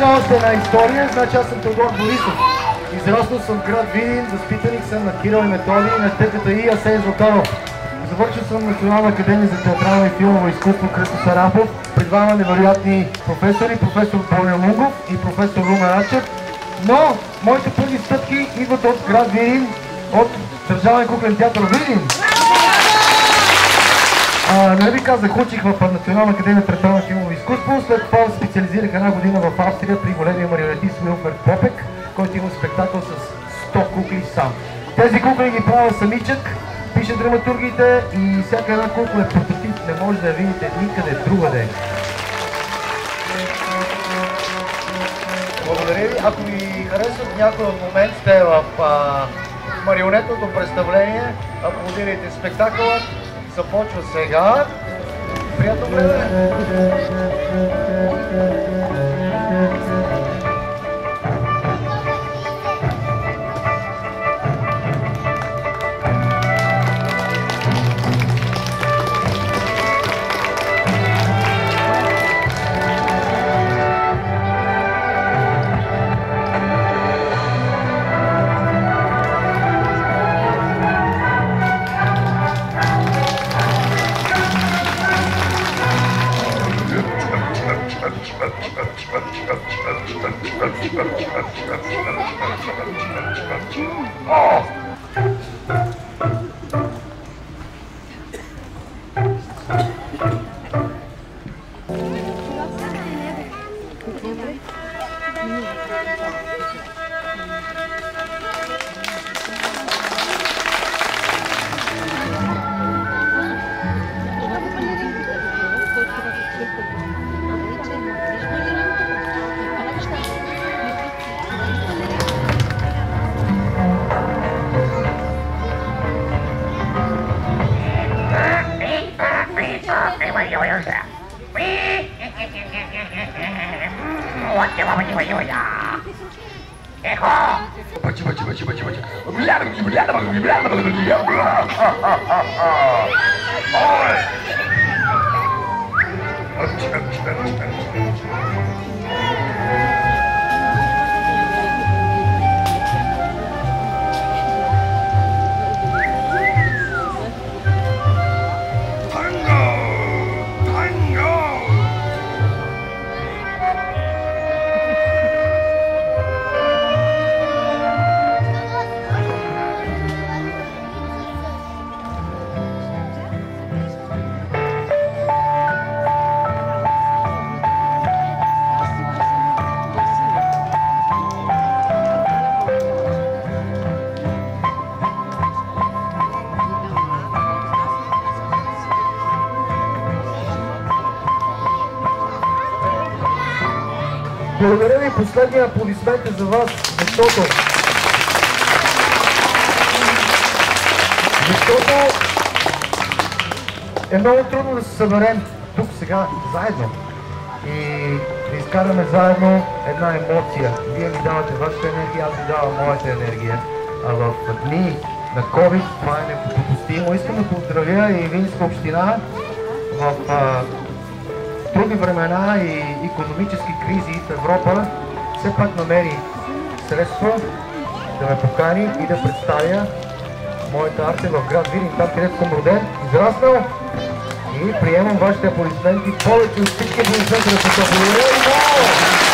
започна още една история. Значи аз съм Теодор Борисов. Израснал съм в град Видин, възпитаник съм на Кирил и Методий и на тъката и Асей Златаров. Завършил съм Национална академия за театрално и филмово изкуство Кръсто Сарафов при двама невероятни професори, професор Боня Мунгов и професор Румен Рачев. Но моите първи стъпки идват от град Видин, от Държавен куклен театър Видин. Не ви казах, учих в Национална академия театрално и филмово изкуство, след това специализирах една година в Австрия при големия марионетист Уилфред Попек, който има спектакъл с 100 кукли сам. Тези кукли ги правя самичък, пише драматургите и всяка една кукла е прототип, не може да я видите никъде другаде. Благодаря ви. Ако ви харесват някой от моментите в марионетното представление, аплодирайте спектакълът. Започва сега. Приятно време! Благодаря ви, последния аплодисмент е за вас, защото е много трудно да се съберем тук сега заедно и да изкараме заедно една емоция. Вие ми давате вашата енергия, аз ви давам моята енергия. А в дни на COVID това е недопустимо. Искам да поздравя и Видинска община в трудни времена и икономически кризи в Европа все пак намери средства да ме покани и да представя моята арте в град Видин, там където съм роден, израснал и приемам вашите аплодисменти повече от всички аплодисменти, да се благодаря и много!